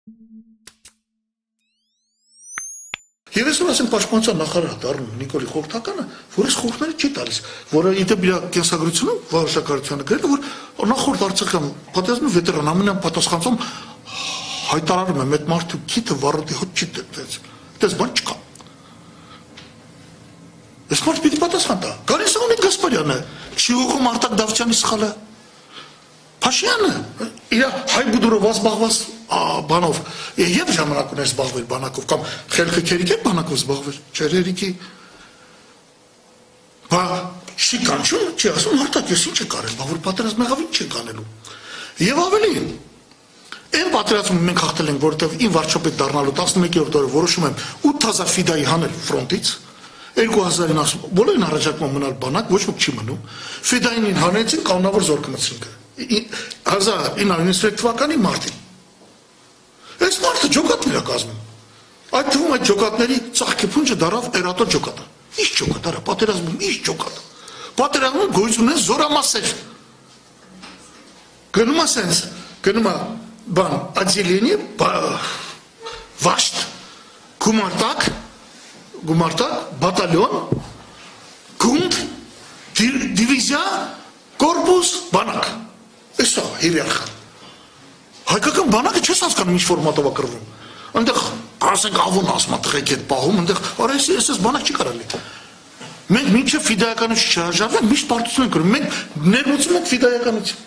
Եվ ես ասեմ պաշտպանության նախարար դառնում Նիկոլի Խորհրդականը, որ այս խորհուրդները չի տալիս, որը իդե իր կենսագրությունում վարչակարգությանը գրել, որ նախորդ Արցախյան պատերազմի վետերան ամենապատասխանատուն հայտարարում է մեծ մարդու քիթը վառոդի հոտ չի տես։ Դες բան չկա։ Այս մարդ պիտի պատասխան տա։ Գալիս է ունի Գասպարյանը, չի ուղղում Արտակ Դավթյանի սխալը։ Փաշյանը իր հայ բուդուրով զբաղված բանով եւ ժամանակ ուներ զբաղվել բանակով կամ խելքը քերիկե բանակով զբաղվել չերերիկի բա չի կանչում չի ասում Արտակ ես ինչ եք արել բա որ պատերազմ եղավ ինչ եք անելու եւ ավելին այն պատերազմը մենք հաղթել ենք որովհետեւ ին վարչապետ դառնալու 11-րդ օրը որոշում եմ 8000 ֆիդայի հանել ֆրոնտից 2000-ին ասում բոլորին առաջարկում մնալ բանակ ոչ ոք չի մնում ֆիդային հանեցին կանոնավոր զորք մտցրին 1993 թվականի մարտին Այս մարդը ջոկատներ է կազմում այդ թվում այդ ջոկատների ծաղկի փունջը դարավ էրատո ջոկատը ինչ ջոկատ արա պատերազմում ինչ ջոկատ պատերազմում գոյություն են զորամասեր գնում է սենց գնում է բան ադիլենի վաշտ գումարտակ բատալյոն գունդ դիվիզիա կորպուս բանակ Էսա հիրիարխան Հայկական բանակը չես հասկանում ինչ ֆորմատով է կրվում Այնտեղ ասենք ավոն ասմա տղեկ հետ պահում այնտեղ արա ես բանակ չի կարելի Մենք մինչև ֆիդայականություն չհրաժարվենք միշտ պարտություն ենք կրում մենք ներմուծում ենք ֆիդայականություն